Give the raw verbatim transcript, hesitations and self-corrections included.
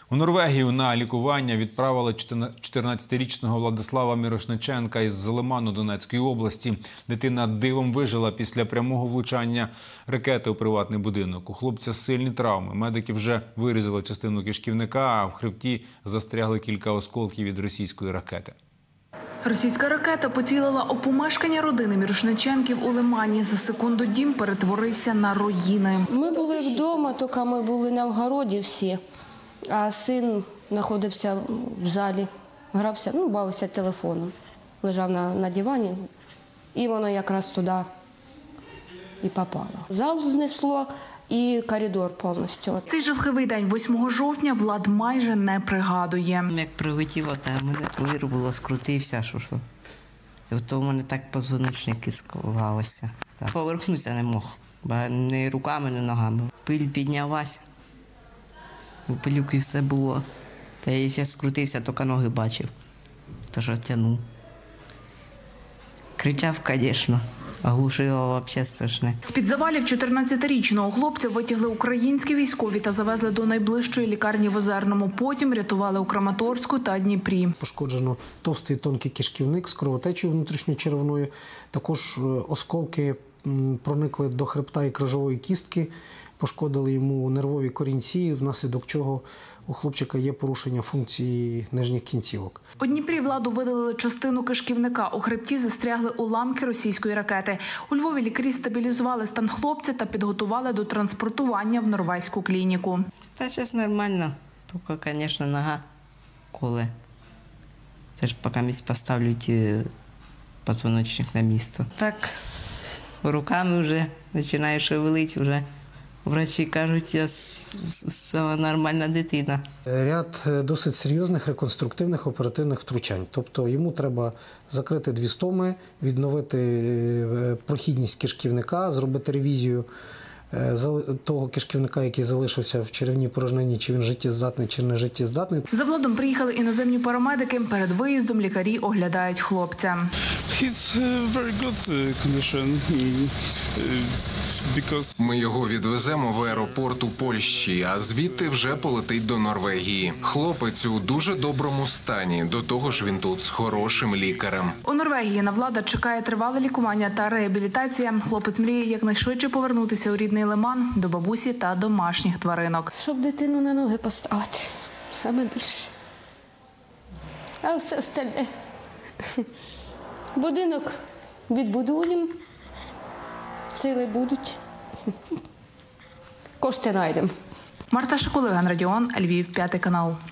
У Норвегію на лікування відправили чотирнадцятирічного Владислава Мірошниченка із Лиману Донецької області. Дитина дивом вижила після прямого влучання ракети у приватний будинок. У хлопця сильні травми. Медики вже вирізали частину кишківника, а в хребті застрягли кілька осколків від російської ракети. Російська ракета поцілила у помешкання родини Мірошниченків у Лимані. За секунду дім перетворився на руїни. Ми були вдома, тільки ми були на вгороді всі. А син знаходився в залі, грався, ну, бавився телефоном. Лежав на, на дивані, і воно якраз туди і попало. Зал знесло і коридор повністю. Цей жахливий день восьмого жовтня Влад майже не пригадує. Як прилетіло, то мене вирубило, скрутився, що що. І от у мене так позвоночник і склалося. Повернутися не мог, бо ні руками, ні ногами. Пиль піднялась. У пилюки все було. Та я ще скрутився, тільки ноги бачив. Тож тягнув. Кричав, звісно. Оглушило взагалі страшне. З-під завалів чотирнадцятирічного хлопця витягли українські військові та завезли до найближчої лікарні в Озерному. Потім рятували у Краматорську та Дніпрі. Пошкоджено товстий тонкий кишківник з кровотечею внутрішньочеревною. Також осколки проникли до хребта і крижової кістки, пошкодили йому нервові корінці, внаслідок чого у хлопчика є порушення функції нижніх кінцівок. У Дніпрі Владу видалили частину кишківника. У хребті застрягли уламки російської ракети. У Львові лікарі стабілізували стан хлопця та підготували до транспортування в норвезьку клініку. Та зараз нормально, тільки, звісно, нога коле. Це ж поки місць поставлять позвоночник на місце. Так, руками вже починає шевелити вже. Врачі кажуть, я нормальна дитина. Ряд досить серйозних реконструктивних оперативних втручань. Тобто йому треба закрити дві стоми, відновити прохідність кишківника, зробити ревізію того кишківника, який залишився в черевній порожнині, чи він життєздатний, чи не життєздатний. За Владом приїхали іноземні парамедики. Перед виїздом лікарі оглядають хлопця. Ми його відвеземо в аеропорт у Польщі, а звідти вже полетить до Норвегії. Хлопець у дуже доброму стані, до того ж він тут з хорошим лікарем. У Норвегії на Влада чекає тривале лікування та реабілітація. Хлопець мріє якнайшвидше повернутися у рідний Лиман, до бабусі та домашніх тваринок. Щоб дитину на ноги поставити, саме більше. А все остальне. Будинок відбудуємо, сили будуть, кошти знайдемо. Марта Шикулеван, Радіон, Львів, п'ятий канал.